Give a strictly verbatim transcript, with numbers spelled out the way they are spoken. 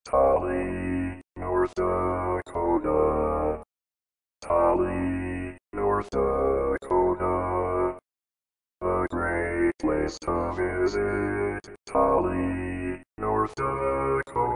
Tolley, North Dakota. Tolley, North Dakota. A great place to visit. Tolley, North Dakota.